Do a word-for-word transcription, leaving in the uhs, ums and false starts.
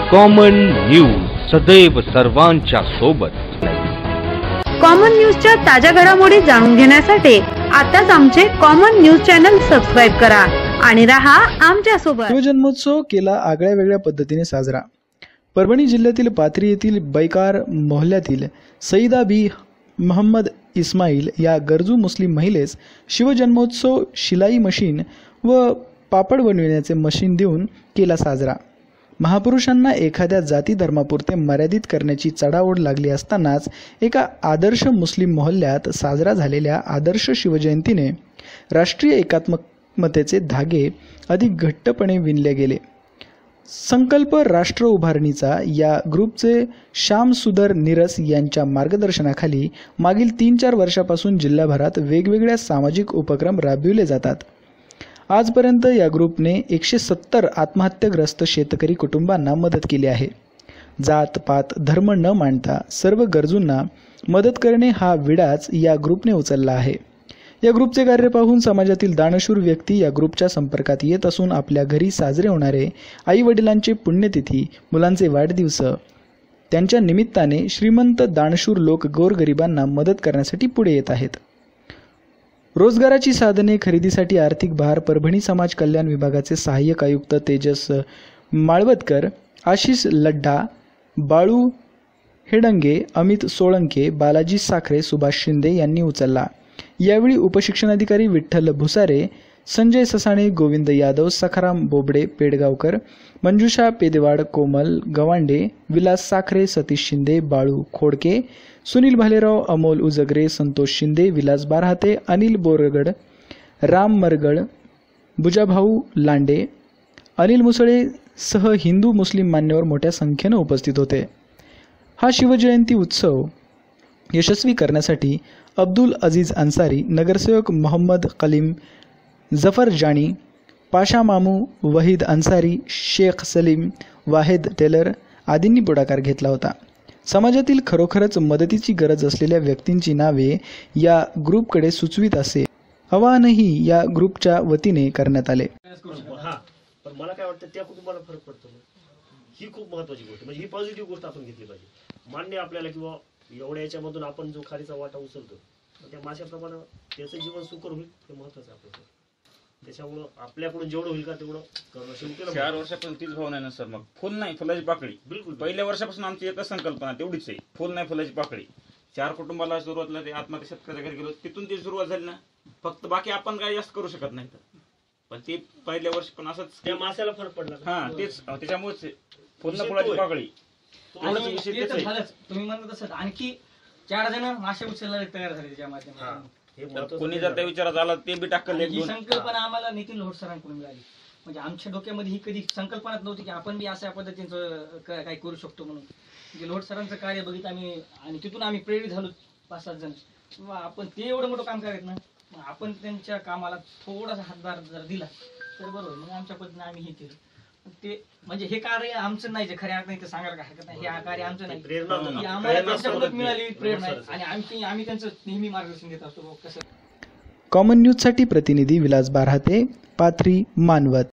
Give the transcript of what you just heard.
Common news सदैव सर्वांच्या सोबत। कॉमन न्यूजच्या ताज्या घडामोडी जाणून घेण्यासाठी आताच आमचे कॉमन न्यूज चॅनल सबस्क्राइब करा आणि रहा आमच्या सोबत। शिवजन्मोत्सव केला आगळ्या वेगळ्या पद्धतीने साजरा। परभणी जिल्ह्यातील पाथरी येथील बैकार मोहल्ल्यातील सईदा बी मोहम्मद इस्माईल या गरजू मुस्लिम महिलेस शिवजन्मोत्सव शिलाई मशीन व पापड बनविण्याचे मशीन देऊन केला साजरा। महापुरुषांना एखाद्या जाती धर्मापुरते मर्यादित करण्याची चढाओढ लागली असतानाच एका आदर्श मुस्लिम मोहल्ल्यात साजरा झालेल्या आदर्श शिवजयंतीने राष्ट्रीय एकात्मकतेचे धागे अधिक घट्टपणे विणले गेले। संकल्प राष्ट्र उभारणीचा या ग्रुपचे श्याम सुंदर निरस यांच्या मार्गदर्शनाखाली मागील तीन चार वर्षापासून जिल्हाभरात वेगवेगळ्या सामाजिक उपक्रम राबविले जातात। आजपर्यंत या ग्रुपने एकशे सत्तर आत्महत्याग्रस्त शेतकरी कुटुंबांना मदत केली आहे। जात पात धर्म न मानता सर्व गरजूंना मदत करणे हा विडाच या ग्रुपने उचलला आहे। या ग्रुपचे कार्य पाहून समाजातील दानशूर व्यक्ती या ग्रुपच्या संपर्कात येत असून आपल्या घरी साजरे होणारे आई वडिलांचे पुण्यतिथी, मुलांचे वाढदिवस त्यांच्या निमित्ताने श्रीमंत दानशूर लोक गोरगरिबांना मदत करण्यासाठी पुढे येत आहेत। रोजगाराची साधने खरेदीसाठी आर्थिक भार परभणी समाज कल्याण विभागाचे सहाय्यक आयुक्त तेजस माळवदकर, आशिष लड्डा, बाळू हेडंगे, अमित सोळंके, बालाजी साखरे, सुभाष शिंदे यांनी उचलला। यावेळी उपशिक्षणाधिकारी विठ्ठल भुसारे, संजय ससाणे, गोविंद यादव, सखाराम बोबडे पेडगावकर, मंजुषा पेदेवाड, कोमल गवांडे, विलास साखरे, सतीश शिंदे, बाळू खोडके, सुनील भालेराव, अमोल उजगरे, संतोष शिंदे, विलास बारहाते, अनिल बोरगड, राम मरगड, बुजाभाऊ लांडे, अनिल मुसळे सह हिंदू मुस्लिम मान्यवर मोठ्या संख्येने उपस्थित होते। हा शिवजयंती उत्सव यशस्वी करण्यासाठी अब्दुल अजीज अन्सारी, नगरसेवक मोहम्मद कलीम, जफर जानी, पाशा मामू, वहीद अन्सारी, शेख सलीम, वाहेद टेलर आदींनी पुढाकार घेतला होता। समाजातील खरोखरच मदतीची गरज असलेल्या व्यक्तींची नावे या ग्रुपकडे सुचवित असे आवाहनही या ग्रुपच्या वतीने करण्यात आले। पण मला काय वाटतं त्या कुटुंबाला फरक पडतो, ही खूप महत्त्वाची गोष्ट, म्हणजे ही पॉझिटिव्ह गोष्ट आपण घेतली पाहिजे। मान्य आपल्याला किंवा एवढ्या याच्यामधून आपण जो खालीचा वाटा उचलतो त्या माशाप्रमाणे त्याचं जीवन सुकर होईल हे महत्त्वाचं आहे आपल्याला। त्याच्यामुळं आपल्याकडून जेवढं होईल का तेवढं करणं सुरू केलं। चार वर्षापासून तीच भावना आहे ना सर, मग फुल नाही फुलाची पाकळी। बिलकुल पहिल्या वर्षापासून आमची एकच संकल्पना तेवढीच आहे, फुल नाही फुलाची पाकळी। चार कुटुंबाला सुरुवातला ते आत्महत्या शेतकऱ्याच्या घरी गेलो, तिथून ती सुरुवात झाली ना, फक्त बाकी आपण काय जास्त करू शकत नाही। पण ते पहिल्या वर्षी पण असंच त्या माशाला फरक पडला, हा तेच त्याच्यामुळेच फुल ना फुलाची पाकळी। तुम्ही म्हणत असत आणखी चार जण मासे उचलायला तयार झाले त्याच्या माध्यमातून। कोणी जर त्या विचारात आला ते बी टाकलं। ही संकल्पना आम्हाला नितीन लोहट सरांकडून मिळाली, म्हणजे आमच्या डोक्यामध्ये ही कधी संकल्पनाच नव्हती की आपण बी अशा पद्धतीचं काय करू शकतो म्हणून। म्हणजे लोहट सरांचं कार्य बघितलं आम्ही आणि तिथून आम्ही प्रेरित झालो पाच सात जण, किंवा आपण ते एवढं मोठं काम करायचं ना, आपण त्यांच्या कामाला थोडासा हातभार जर दिला तर बरोबर, मग आमच्या पद्धतीने आम्ही हे केलं। ते म्हणजे हे कार्य आमचं नाही, जे खऱ्या अर्थाने सांगायला काय हरकत नाही, हे कार्य आमचं नाही, आम्हाला त्यांच्याकडून मिळाली प्रेरणा आणि आम्ही आम्ही त्यांचं नेहमी मार्गदर्शन देत असतो कसं। कॉमन न्यूज साठी प्रतिनिधी विलास बारहाते, पाथरी, मानवत।